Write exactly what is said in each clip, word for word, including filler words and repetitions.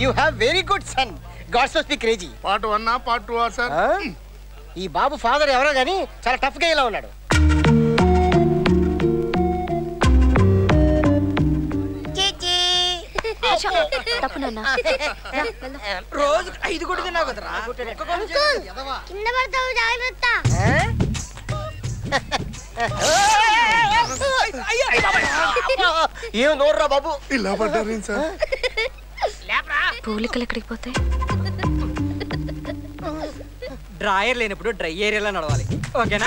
You have very good son. God so speak crazy. Part one na part two sir. ఈ బాబు father ఎవరో గానీ చాలా tough గా ఇలా ఉన్నాడు. తప్పు నాన్న. రోజు ఐదు గుడ్డు తిన్నావు కదరా. కింద పడతావు జాగ్రత్త. ఏం నోర్రా బాబు ఇలా పడ్డారు సార్. పూలికలు ఎక్కడికి పోతాయి? డ్రాయర్ లేనప్పుడు డ్రై ఏరియాలో నడవాలి. ఓకేనా?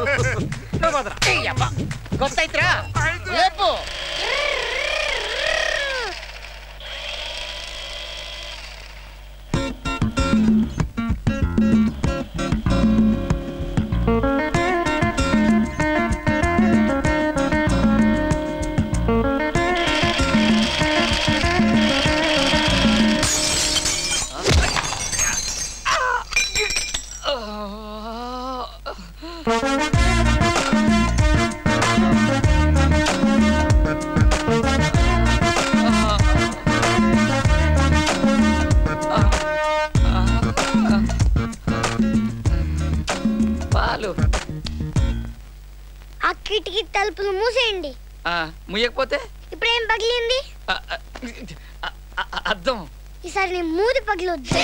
కొత్త అయితరా లేపు. ఆ కిటికీ తలుపులు మూసేయండి. ముయ్యకపోతే ఇప్పుడు ఏం పగిలింది? అర్థం. ఈసారి నేను మూది పగిలొద్దు.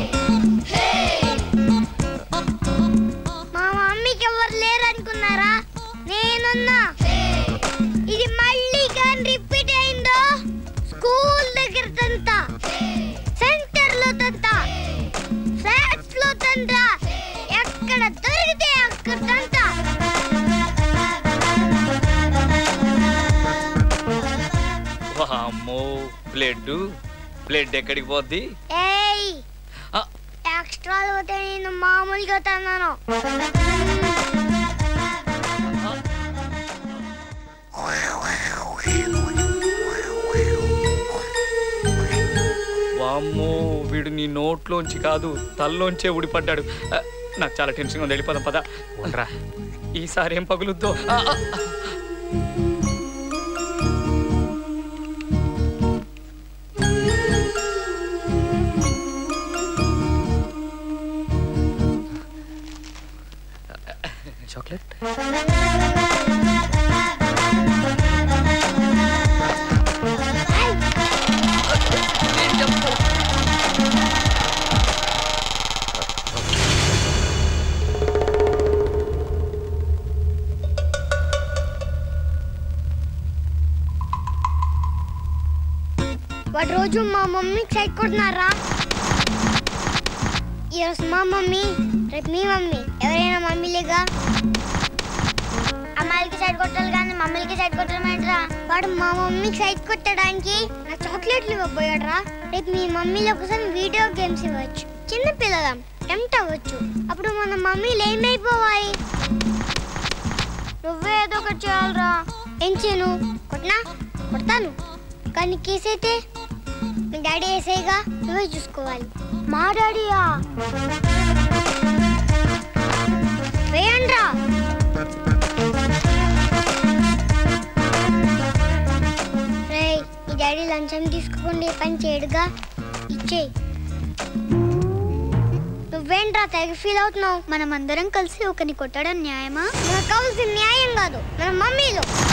మా మమ్మీకి ఎవరు లేరు అనుకున్నారా? నేనున్నా. ఇది మళ్ళీ కానీ రిపీట్ అయిందో స్కూల్ దగ్గర తంత, సెంటర్ లో తంత, ఫ్లాట్స్ లో తంత, ఎక్కడ దొరికితే అక్కడ తంత. అమ్మో బ్లడ్ బ్లడ్ ఎక్కడికి పోద్ది? ఏయ్ ఎక్స్ట్రా పోతే నేను మామూలుగా తన్నాను. వామ్మో వీడు నీ నోట్లోంచి కాదు తల్లోంచే ఊడిపడ్డాడు. నాకు చాలా టెన్షన్గా ఉంది. వెళ్ళిపోదాం పద. ఉండరా ఈసారి ఏం పగులుద్దో. చాక్లెట్ వాడు రోజు మా మమ్మీకి సైట్ కొడుతున్నారా? ఈరోజు మా మమ్మీ, రేపు మీ మమ్మీ. ఎవరైనా మమ్మీలేగా. అమ్మాయిలకి సైట్ కొట్టాలి కానీ మమ్మీలకి సైట్ కొట్టలేమంటరా? వాడు మా మమ్మీకి సైట్ కొట్టడానికి నా చాక్లెట్లు ఇవ్వబోయాడరా. రేపు మీ మమ్మీలో ఒకసారి వీడియో గేమ్స్ ఇవ్వచ్చు. చిన్న పిల్లలం టెంప్ట్ అవ్వచ్చు. అప్పుడు మన మమ్మీలు ఏమైపోవాలి? నువ్వే ఏదో ఒకటి చేయాలరా. ఏం చేయను? కొట్టినా కొడతాను కానీ కేసు అయితే మీ డాడీ వేసేగా నువ్వే చూసుకోవాలి. మా డాడీయా? వేయండ్రా. రేయ్ మీ డాడీ లంచం తీసుకోకుండా పని చేయడుగా, ఇచ్చేయి. నువ్వేంట్రా తెగ ఫీల్ అవుతున్నావు? మనం అందరం కలిసి ఒకరిని కొట్టడం న్యాయమా? మనకు కావాల్సిన న్యాయం కాదు మన మమ్మీలో.